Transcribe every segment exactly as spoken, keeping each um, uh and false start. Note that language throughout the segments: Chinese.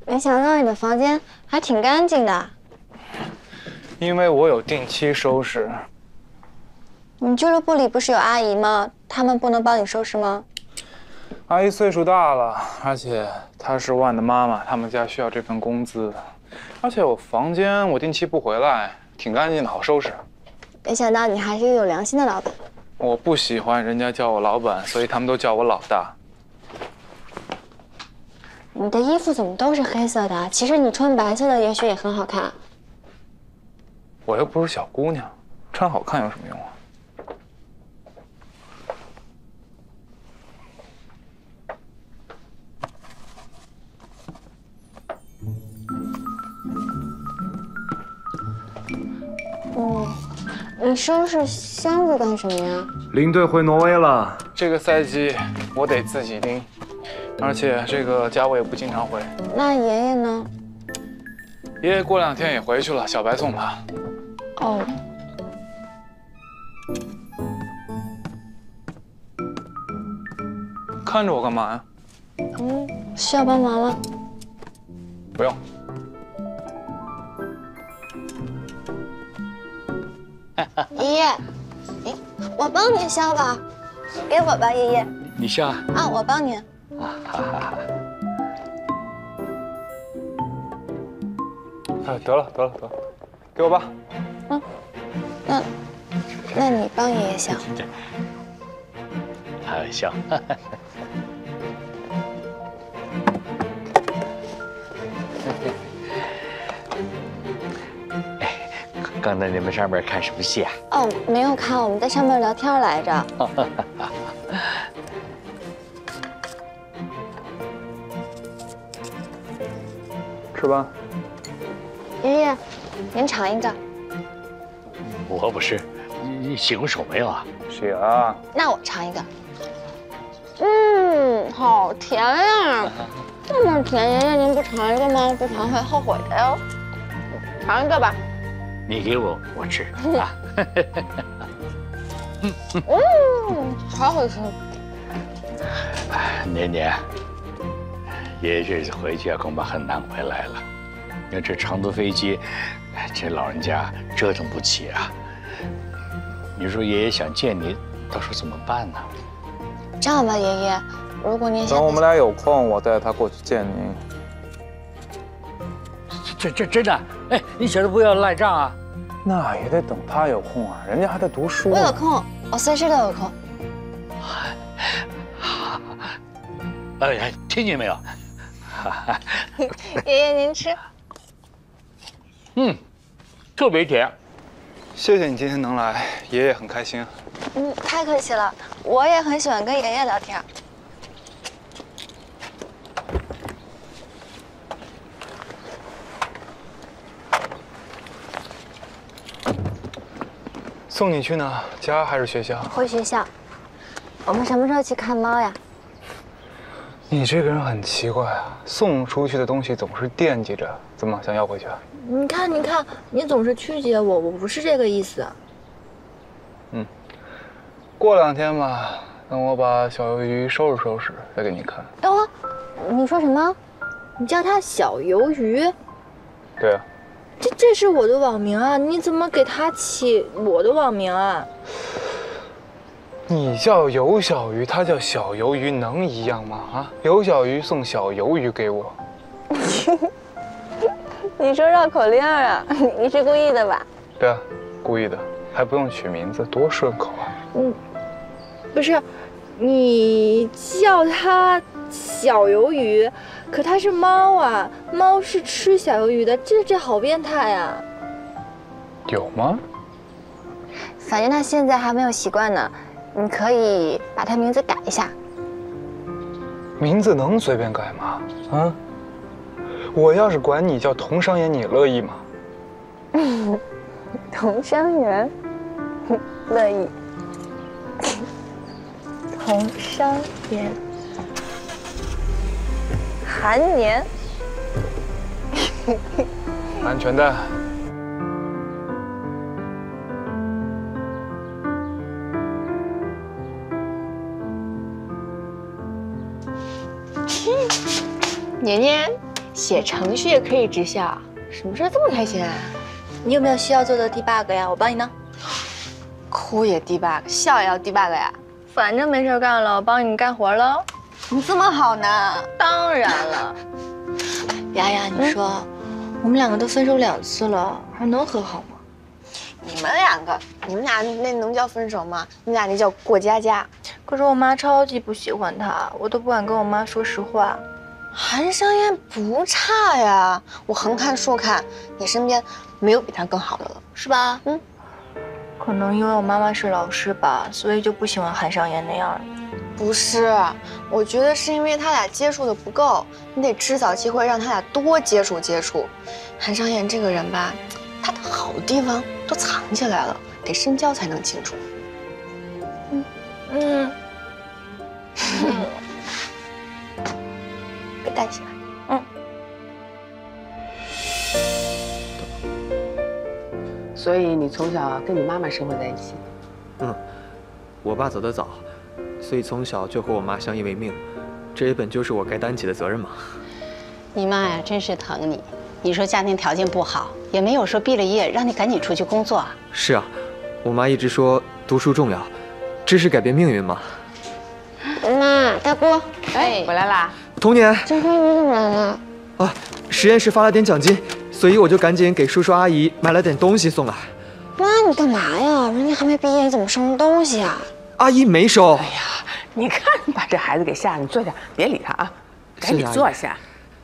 没想到你的房间还挺干净的。 因为我有定期收拾。 你俱乐部里不是有阿姨吗？他们不能帮你收拾吗？ 阿姨岁数大了，而且她是万的妈妈，他们家需要这份工资。而且我房间我定期不回来，挺干净的，好收拾。 没想到你还是个有良心的老板。 我不喜欢人家叫我老板，所以他们都叫我老大。 你的衣服怎么都是黑色的？其实你穿白色的也许也很好看。 我又不是小姑娘，穿好看有什么用啊？ 嗯，你收拾箱子干什么呀？ 领队回挪威了，这个赛季我得自己拎，而且这个家我也不经常回。 那爷爷呢？ 爷爷过两天也回去了，小白送他。 哦。 看着我干嘛呀？ 嗯，需要帮忙吗？ 不用。 爷爷，哎，我帮你削吧，给我吧，爷爷。 你削啊？ 啊，我帮你。 啊哈哈哈。 哎，得了得了得了，给我吧。 嗯，那那你帮爷爷削。 啊，行。刚才你们上面看什么戏啊？ 哦，没有看，我们在上面聊天来着。 吃吧。 爷爷，您尝一个。 我不是，你洗过手没有啊？ 洗了。 那我尝一个。嗯，好甜呀！这么甜，爷爷您不尝一个吗？不尝会后悔的哟。尝一个吧。 你给我，我吃啊。 嗯，好好吃。 年年，爷爷这次回去啊，恐怕很难回来了。你看这长途飞机，这老人家折腾不起啊。你说爷爷想见你，到时候怎么办呢？ 这样吧，爷爷，如果您等我们俩有空，我带他过去见您。 这这真的？哎，你小子不要赖账啊！ 那也得等他有空啊，人家还在读书。 我有空，我随时都有空。 哎，听见没有？ 爷爷您吃。 嗯，特别甜。 谢谢你今天能来，爷爷很开心。 嗯，太客气了，我也很喜欢跟爷爷聊天。 送你去哪？家还是学校？ 回学校。我们什么时候去看猫呀？ 你这个人很奇怪啊，送出去的东西总是惦记着，怎么想要回去啊？ 你看，你看，你总是曲解我，我不是这个意思。 嗯，过两天吧，等我把小鱿鱼收拾收拾，再给你看。 等会儿，你说什么？ 你叫它小鱿鱼？ 对啊。 这这是我的网名啊！你怎么给它起我的网名啊？ 你叫尤小鱼，他叫小鱿鱼，能一样吗？啊，尤小鱼送小鱿鱼给我。 你说绕口令啊？你是故意的吧？ 对啊，故意的，还不用取名字，多顺口啊！ 嗯，不是，你叫它小鱿鱼，可它是猫啊，猫是吃小鱿鱼的，这这好变态啊！ 有吗？ 反正它现在还没有习惯呢，你可以把它名字改一下。 名字能随便改吗？啊？我要是管你叫佟商言，你乐意吗？ 佟商言，乐意。佟商言，韩年， 安全带。 年年， 写程序也可以直笑，什么事这么开心啊？ 你有没有需要做的 debug 呀？我帮你呢。 哭也 debug，笑也要 debug 呀？ 反正没事干了，我帮你干活喽。 你这么好呢？ 当然了。丫丫，你说，嗯、我们两个都分手两次了，还能和好吗？ 你们两个，你们俩那能叫分手吗？你俩那叫过家家。 可是我妈超级不喜欢他，我都不敢跟我妈说实话。 韩商言不差呀，我横看竖看，你身边没有比他更好的了，是吧？嗯。 可能因为我妈妈是老师吧，所以就不喜欢韩商言那样的。 不是，我觉得是因为他俩接触的不够，你得制造机会让他俩多接触接触。韩商言这个人吧，他的好地方都藏起来了，得深交才能清楚。嗯嗯。被带起来。嗯。 所以你从小跟你妈妈生活在一起。 嗯，我爸走得早，所以从小就和我妈相依为命，这也本就是我该担起的责任嘛。 你妈呀，真是疼你。你说家庭条件不好，也没有说毕了业让你赶紧出去工作。 是啊，我妈一直说读书重要，知识改变命运嘛。 妈，大姑， 哎，回来啦！ 童年， 张欢宇怎么来了？ 啊，实验室发了点奖金，所以我就赶紧给叔叔阿姨买了点东西送来。 妈，你干嘛呀？人家还没毕业，你怎么收人东西啊？ 阿姨没收。 哎呀，你看你把这孩子给吓的，你坐下，别理他啊，赶紧坐下。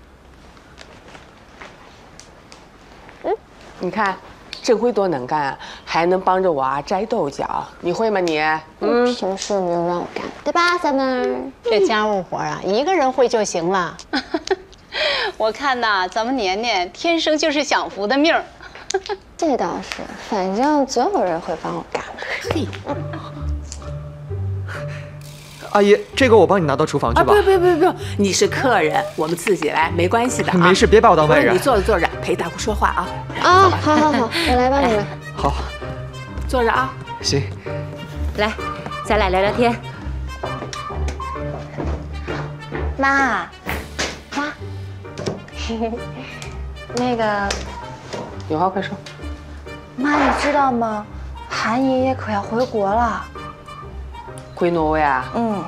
嗯，你看郑辉多能干啊，还能帮着我啊摘豆角，你会吗你？ 嗯，平时没有让我干，对吧，Summer？ 这家务活啊，一个人会就行了。我看呐，咱们年年天生就是享福的命儿。 这倒是，反正总有人会帮我干。嘿， 阿姨，这个我帮你拿到厨房去吧。 啊，不不不不，你是客人，我们自己来，没关系的啊。 没事，别把我当外人。 你坐着坐着，陪大姑说话啊。 啊，好好好，我来帮你们。 好， 坐着啊。 行。 来，咱俩聊聊天。 妈，妈，那个， 有话快说。 妈，你知道吗？韩爷爷可要回国了。 回挪威啊？ 嗯。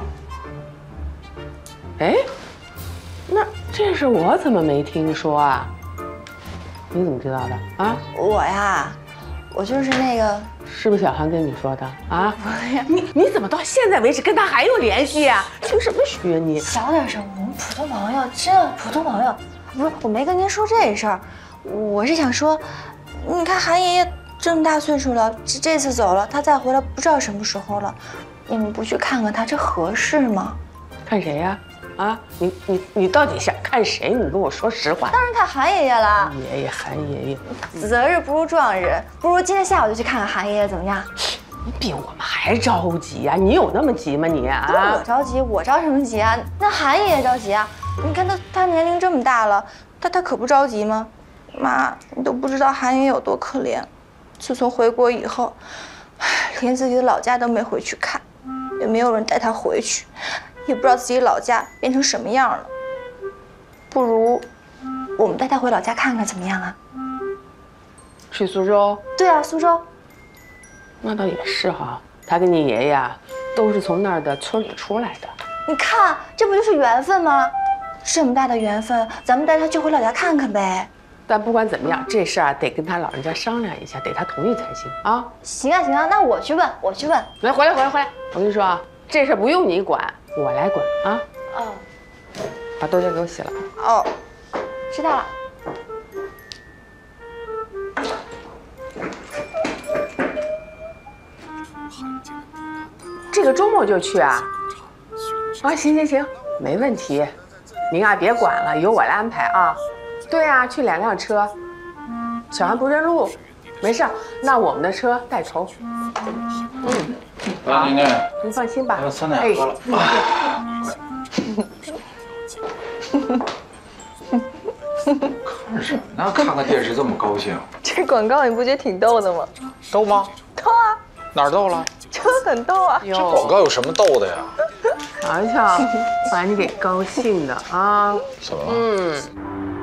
哎，那这事我怎么没听说啊？你怎么知道的啊？ 我呀，我就是那个。 是不是小韩跟你说的啊？你你怎么到现在为止跟他还有联系啊？听什么虚啊你？ 小点声，我们普通朋友，这普通朋友，不是我没跟您说这事儿，我是想说，你看韩爷爷这么大岁数了，这这次走了，他再回来不知道什么时候了，你们不去看看他，这合适吗？ 看谁呀？啊，你你你到底想看谁？你跟我说实话。 当然看韩爷爷了。 爷爷，韩爷爷。 择日不如撞日，不如今天下午就去看看韩爷爷怎么样？ 你比我们还着急呀、啊？你有那么急吗你啊？ 我着急，我着什么急啊？那韩爷爷着急啊！你看他他年龄这么大了，他他可不着急吗？妈，你都不知道韩爷爷有多可怜。自从回国以后，连自己的老家都没回去看，也没有人带他回去。也不知道自己老家变成什么样了，不如我们带他回老家看看怎么样啊？ 去苏州？ 对啊，苏州。 那倒也是哈，他跟你爷爷啊，都是从那儿的村里出来的。 你看，这不就是缘分吗？这么大的缘分，咱们带他去回老家看看呗。 但不管怎么样，这事儿啊得跟他老人家商量一下，得他同意才行啊。 行啊行啊，那我去问，我去问。 来，回来回来回来，我跟你说啊，这事儿不用你管。我来管啊！ 哦， 把豆角给我洗了。 哦，知道了。 这个周末就去啊？啊，行行行，没问题。您啊别管了，由我来安排啊。对啊，去两辆车。小韩不认路，没事，那我们的车带头。嗯。 来，宁宁， 你放心吧。 酸奶喝了。看什么呢？看看电视这么高兴？ 这广告你不觉得挺逗的吗？ 逗吗？ 逗啊！ 哪儿逗了？ 就很逗啊！ 这广告有什么逗的呀？ 瞧瞧，把你给高兴的啊！ 怎么了？ 嗯。